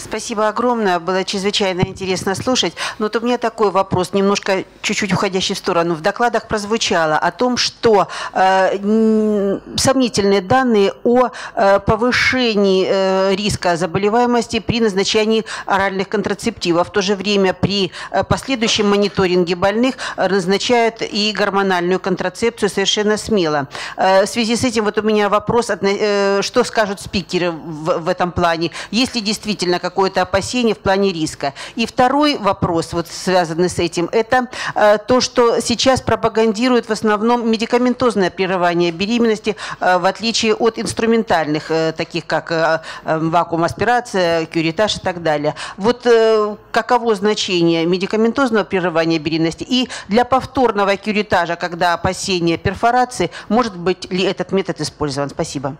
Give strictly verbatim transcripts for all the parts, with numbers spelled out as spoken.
Спасибо огромное. Было чрезвычайно интересно слушать. Но вот у меня такой вопрос, немножко чуть-чуть уходящий в сторону. В докладах прозвучало о том, что э, сомнительные данные о э, повышении э, риска заболеваемости при назначении оральных контрацептивов. В то же время при э, последующем мониторинге больных назначают и гормональную контрацепцию совершенно смело. Э, в связи с этим вот у меня вопрос, э, что скажут спикеры в, в этом плане? Есть ли действительно какое-то опасение в плане риска? И второй вопрос, вот связанный с этим, это э, то, что сейчас пропагандируют в основном медикаментозное прерывание беременности, э, в отличие от инструментальных, э, таких как э, э, вакуум-аспирация, кюретаж и так далее. Вот э, каково значение медикаментозного прерывания беременности? И для повторного кюретажа, когда опасение перфорации, может быть ли этот метод использован? Спасибо.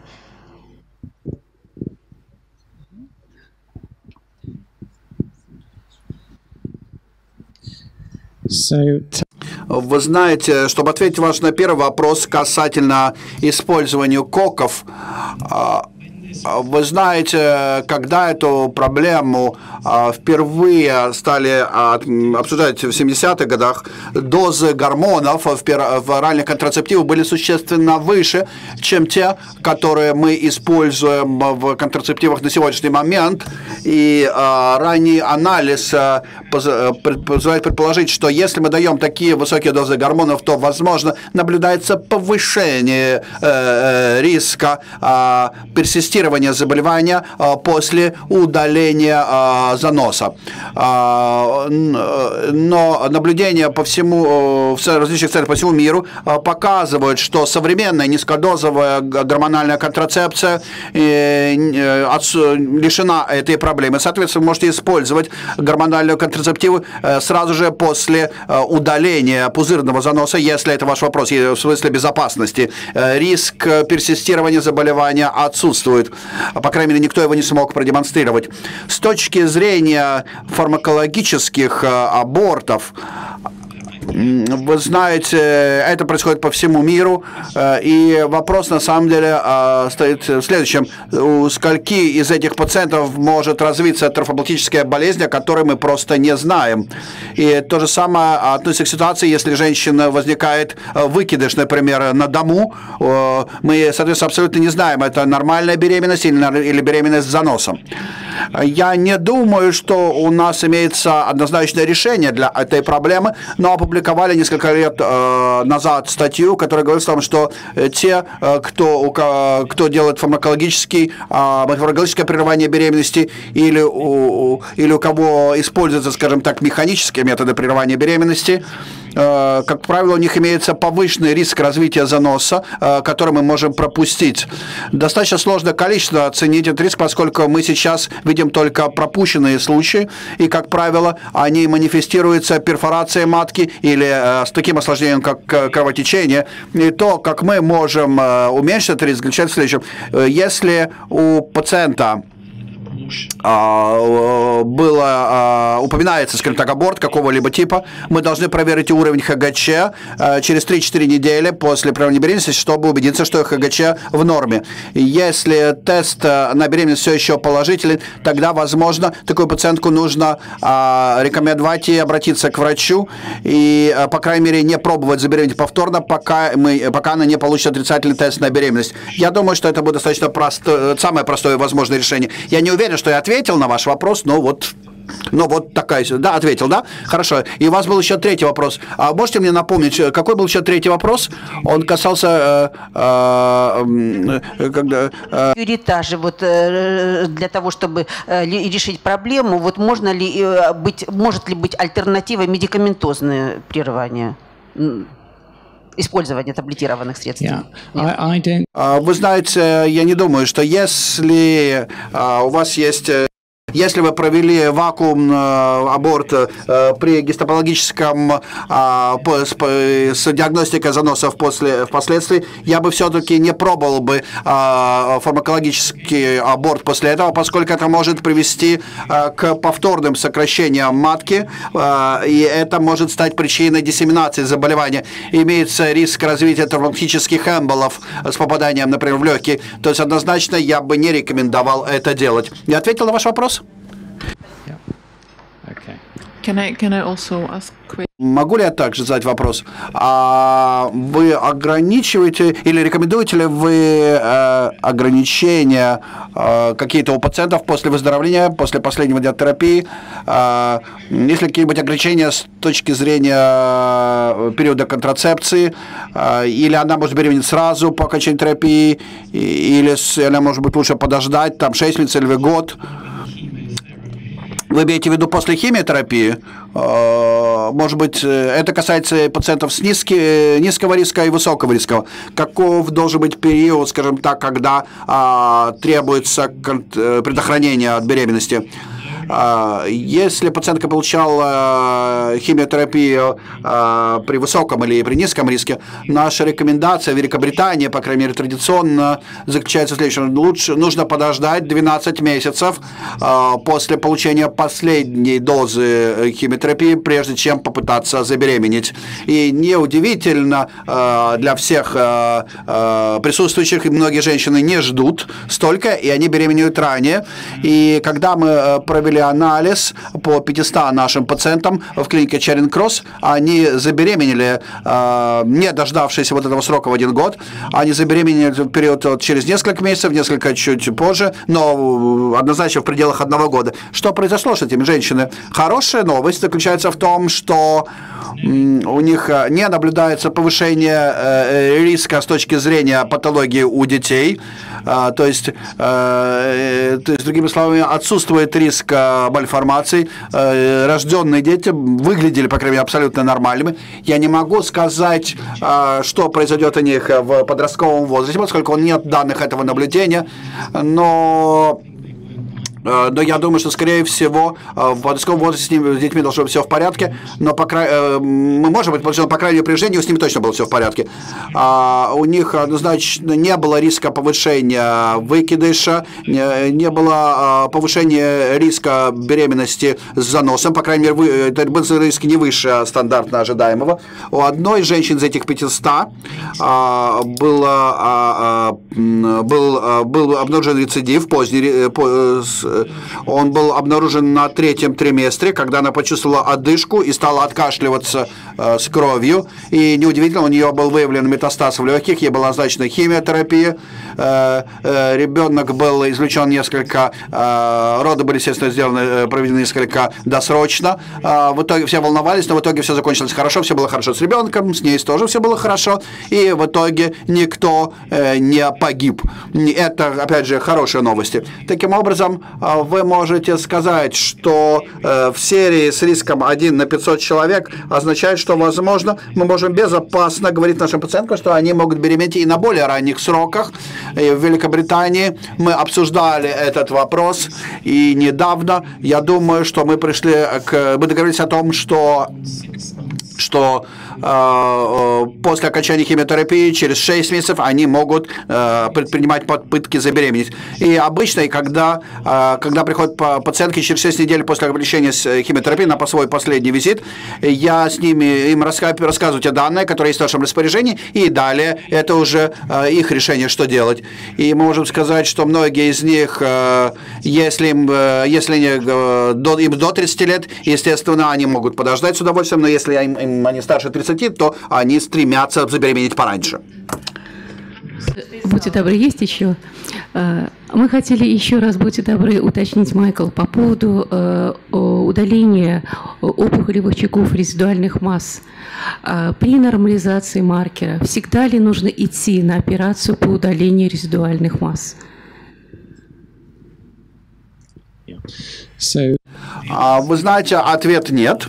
Вы знаете, чтобы ответить ваш на первый вопрос касательно использования коков, вы знаете, когда эту проблему впервые стали обсуждать в семидесятых годах, дозы гормонов в оральных контрацептивах были существенно выше, чем те, которые мы используем в контрацептивах на сегодняшний момент. И ранний анализ позволяет предположить, что если мы даем такие высокие дозы гормонов, то, возможно, наблюдается повышение риска персистирования заболевания после удаления заноса. Но наблюдения по всему, в различных целях по всему миру показывают, что современная низкодозовая гормональная контрацепция лишена этой проблемы. Соответственно, вы можете использовать гормональную контрацептиву сразу же после удаления пузырного заноса, если это ваш вопрос, в смысле безопасности. Риск персистирования заболевания отсутствует. По крайней мере, никто его не смог продемонстрировать. С точки зрения фармакологических абортов, вы знаете, это происходит по всему миру, и вопрос на самом деле стоит в следующем. У скольки из этих пациентов может развиться трофобластическая болезнь, о которой мы просто не знаем. И то же самое относится к ситуации, если женщина возникает выкидыш, например, на дому. Мы, соответственно, абсолютно не знаем, это нормальная беременность или беременность с заносом. Я не думаю, что у нас имеется однозначное решение для этой проблемы, но опубликовали несколько лет э, назад статью, которая говорит о том, что те, э, кто, кто делает фармакологический, э, фармакологическое прерывание беременности или у, или у кого используются, скажем так, механические методы прерывания беременности, э, как правило, у них имеется повышенный риск развития заноса, э, который мы можем пропустить. Достаточно сложное количество оценить этот риск, поскольку мы сейчас видим только пропущенные случаи, и, как правило, они манифестируются перфорацией матки или э, с таким осложнением, как э, кровотечение. И то, как мы можем э, уменьшить этот риск, заключается в следующем. Если у пациента было, упоминается, скажем так, аборт какого-либо типа, мы должны проверить уровень ХГЧ через три-четыре недели после прерывания беременности, чтобы убедиться, что ХГЧ в норме. Если тест на беременность все еще положителен, тогда, возможно, такую пациентку нужно рекомендовать и обратиться к врачу и, по крайней мере, не пробовать забеременеть повторно, пока, мы, пока она не получит отрицательный тест на беременность. Я думаю, что это будет достаточно просто, самое простое возможное решение. Я не уверен, что я ответил на ваш вопрос, но вот, но вот такая... Да, ответил, да? Хорошо. И у вас был еще третий вопрос. А можете мне напомнить, какой был еще третий вопрос? Он касался... Э, э, когда, э... Кюретажи, вот для того, чтобы решить проблему, вот можно ли быть, может ли быть альтернатива медикаментозное прерывание? Использование таблетированных средств. Yeah. I, I don't... Вы знаете, я не думаю, что если у вас есть... Если вы провели вакуум аборт при гистопатологическом с диагностикой заносов после, впоследствии, я бы все-таки не пробовал бы фармакологический аборт после этого, поскольку это может привести к повторным сокращениям матки, и это может стать причиной диссеминации заболевания. Имеется риск развития тромботических эмболов с попаданием, например, в легкие. То есть однозначно я бы не рекомендовал это делать. Я ответил на ваш вопрос? Can I, can I also ask... Могу ли я также задать вопрос? А вы ограничиваете или рекомендуете ли вы э, ограничения э, какие-то у пациентов после выздоровления, после последнего диатерапии? Э, есть ли какие-нибудь ограничения с точки зрения периода контрацепции? Э, или она может беременеть сразу по окончании терапии? Или она может быть лучше подождать, там, шесть месяцев или год? Вы имеете в виду после химиотерапии? Может быть, это касается пациентов с низки, низкого риска и высокого риска. Каков должен быть период, скажем так, когда а, требуется предохранение от беременности? Если пациентка получала химиотерапию при высоком или при низком риске, наша рекомендация в Великобритании, по крайней мере традиционно, заключается в следующем. Лучше нужно подождать двенадцать месяцев после получения последней дозы химиотерапии, прежде чем попытаться забеременеть. И неудивительно для всех присутствующих, многие женщины не ждут столько, и они беременеют ранее. И когда мы провели анализ по пятистам нашим пациентам в клинике Charing-Cross, они забеременели, не дождавшись вот этого срока в один год, они забеременели в период через несколько месяцев, несколько чуть позже, но однозначно в пределах одного года. Что произошло с этими женщинами? Хорошая новость заключается в том, что у них не наблюдается повышение риска с точки зрения патологии у детей, то есть, то есть другими словами, отсутствует риск мальформации. Рожденные дети выглядели, по крайней мере, абсолютно нормальными. Я не могу сказать, что произойдет у них в подростковом возрасте, поскольку нет данных этого наблюдения, но... Но я думаю, что, скорее всего, в подростковом возрасте с, ними, с детьми должно быть все в порядке. Но по край... мы можем быть, потому что, по крайней мере, при рождении с ними точно было все в порядке. А у них однозначно не было риска повышения выкидыша, не, не было повышения риска беременности с заносом. По крайней мере, вы... это был риск не выше стандартно ожидаемого. У одной женщины из этих пятисот а, было, а, был, был обнаружен рецидив поздний, по, он был обнаружен на третьем триместре, когда она почувствовала одышку и стала откашливаться э, с кровью. И неудивительно, у нее был выявлен метастаз в легких, ей была назначена химиотерапия. Э, э, ребенок был извлечен несколько, э, роды были, естественно, сделаны, проведены несколько досрочно. Э, в итоге все волновались, но в итоге все закончилось хорошо, все было хорошо с ребенком, с ней тоже все было хорошо. И в итоге никто э, не погиб. Это, опять же, хорошие новости. Таким образом, вы можете сказать, что э, в серии с риском один на пятьсот человек означает, что, возможно, мы можем безопасно говорить нашим пациенткам, что они могут беременеть и на более ранних сроках. И в Великобритании мы обсуждали этот вопрос, и недавно, я думаю, что мы пришли к... Мы договорились о том, что... что э, после окончания химиотерапии через шесть месяцев они могут э, предпринимать попытки забеременеть. И обычно, когда, э, когда приходят пациентки через шесть недель после облегчения химиотерапии на свой последний визит, я с ними им рассказываю те данные, которые есть в нашем распоряжении, и далее это уже э, их решение, что делать. И мы можем сказать, что многие из них, э, если, им, э, если они, э, до, им до тридцати лет, естественно, они могут подождать с удовольствием, но если им, им они старше тридцати, то они стремятся забеременеть пораньше. Будьте добры, есть еще? Мы хотели еще раз, будьте добры, уточнить, Майкл, по поводу удаления опухолевых очагов резидуальных масс. При нормализации маркера всегда ли нужно идти на операцию по удалению резидуальных масс? Вы знаете, ответ нет.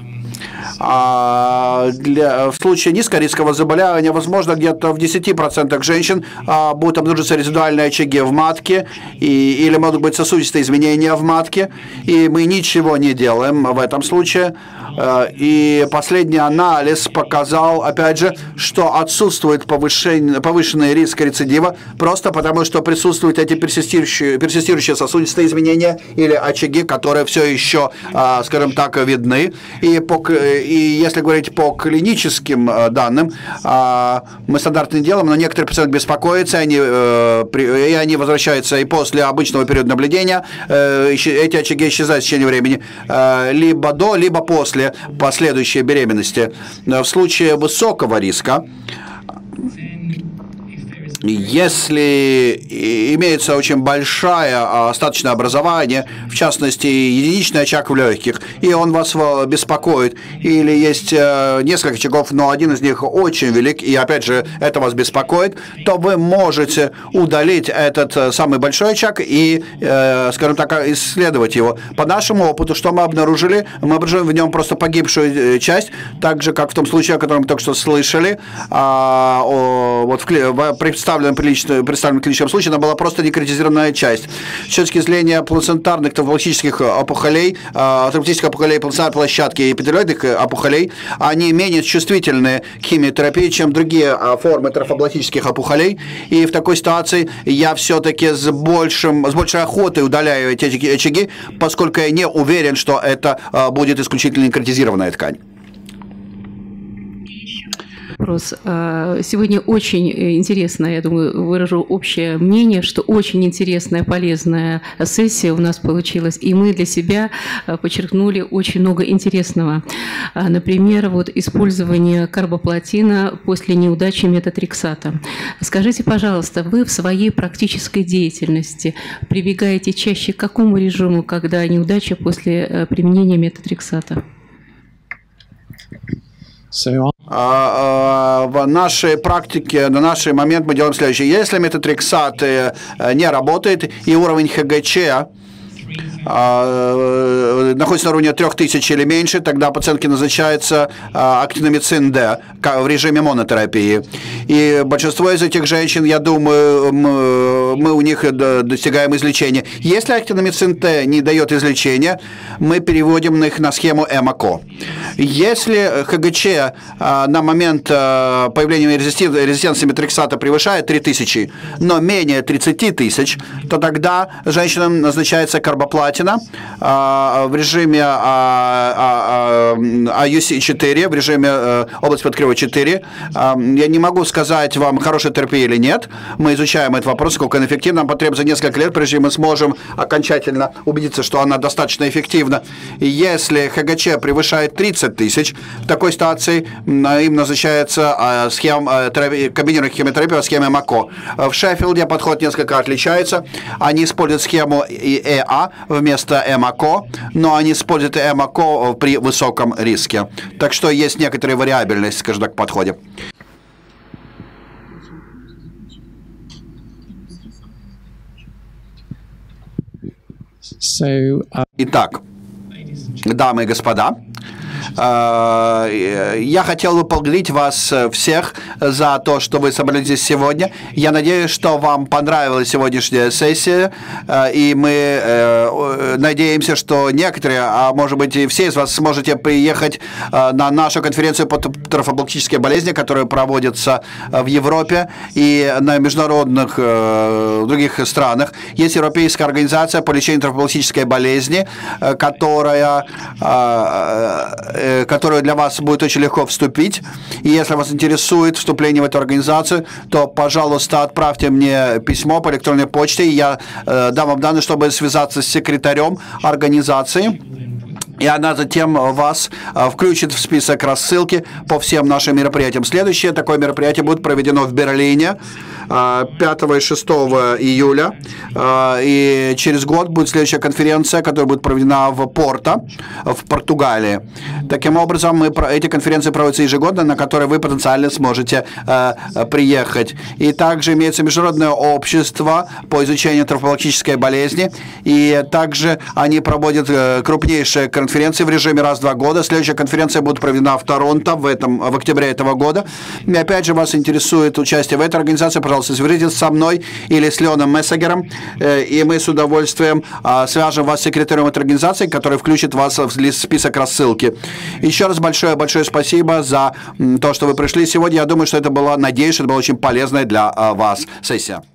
А для, в случае низкорискового заболевания, возможно, где-то в десяти процентах женщин а, будут обнаружиться резидуальные очаги в матке, и, или могут быть сосудистые изменения в матке, и мы ничего не делаем в этом случае. И последний анализ показал, опять же, что отсутствует повышенный, повышенный риск рецидива, просто потому что присутствуют эти персистирующие, персистирующие сосудистые изменения или очаги, которые все еще, скажем так, видны. И, по, и если говорить по клиническим данным, мы стандартно не делаем, но некоторые пациенты беспокоятся, они, и они возвращаются и после обычного периода наблюдения, эти очаги исчезают в течение времени, либо до, либо после последующей беременности. В случае высокого риска, если имеется очень большое остаточное образование, в частности, единичный очаг в легких, и он вас беспокоит, или есть несколько очагов, но один из них очень велик, и опять же это вас беспокоит, то вы можете удалить этот самый большой очаг и, скажем так, исследовать его. По нашему опыту, что мы обнаружили? Мы обнаружили в нем просто погибшую часть, так же, как в том случае, о котором мы только что слышали, вот в представленном В представленном клиническом случае, она была просто некритизированная часть. С точки зрения плацентарных тромболитических опухолей, тромболитических опухолей плацентарной площадки и эпителиоидных опухолей, они менее чувствительны к химиотерапии, чем другие формы тромболитических опухолей. И в такой ситуации я все-таки с, большим, с большей охотой удаляю эти очаги, поскольку я не уверен, что это будет исключительно некритизированная ткань. Вопрос. Сегодня очень интересно, я думаю, выражу общее мнение, что очень интересная, полезная сессия у нас получилась, и мы для себя подчеркнули очень много интересного. Например, вот использование карбоплатина после неудачи метотрексата. Скажите, пожалуйста, вы в своей практической деятельности прибегаете чаще к какому режиму, когда неудача после применения метотрексата? В нашей практике, на наший момент мы делаем следующее. Если метотрексат не работает и уровень ХГЧ находится на уровне трех тысяч или меньше, тогда пациентке назначается актиномицин Д в режиме монотерапии. И большинство из этих женщин, я думаю, мы у них достигаем излечения. Если актиномицин Т не дает излечения, мы переводим их на схему ЭМАКО. Если ХГЧ на момент появления резистенции метотрексата превышает три тысячи, но менее тридцати тысяч, то тогда женщинам назначается карбоплатина в режиме эй ю си четыре, в режиме область под кривой четыре. Я не могу сказать вам, хорошая терапия или нет. Мы изучаем этот вопрос, сколько она эффективна. Нам потребуется несколько лет, прежде чем мы сможем окончательно убедиться, что она достаточно эффективна. И если ХГЧ превышает тридцать тысяч, в такой ситуации им назначается схема комбинированной химиотерапии по схеме МАКО. В Шеффилде подход несколько отличается. Они используют схему ИЭА вместо ЭМАКО, но они используют ЭМАКО при высоком риске. Так что есть некоторая вариабельность, скажем так, в подходе. Итак, дамы и господа, я хотел бы поблагодарить вас всех за то, что вы собрались здесь сегодня. Я надеюсь, что вам понравилась сегодняшняя сессия, и мы надеемся, что некоторые, а может быть и все из вас сможете приехать на нашу конференцию по тромбопластической болезни, которая проводится в Европе и на международных других странах. Есть Европейская организация по лечению тромбопластической болезни, которая которую для вас будет очень легко вступить. И если вас интересует вступление в эту организацию, то, пожалуйста, отправьте мне письмо по электронной почте, и я э, дам вам данные, чтобы связаться с секретарем организации. И она затем вас э, включит в список рассылки по всем нашим мероприятиям. Следующее такое мероприятие будет проведено в Берлине э, пятого и шестого июля. Э, и через год будет следующая конференция, которая будет проведена в Порто, в Португалии. Таким образом, мы, эти конференции проводятся ежегодно, на которые вы потенциально сможете э, приехать. И также имеется международное общество по изучению тромбопластической болезни. И также они проводят э, крупнейшие конференции в режиме раз в два года. Следующая конференция будет проведена в Торонто в, этом, в октябре этого года. И опять же, вас интересует участие в этой организации, пожалуйста, свяжитесь со мной или с Леоном Мессегером, и мы с удовольствием свяжем вас с секретарем этой организации, который включит вас в список рассылки. Еще раз большое-большое спасибо за то, что вы пришли сегодня. Я думаю, что это была, надеюсь, что это была очень полезная для вас сессия.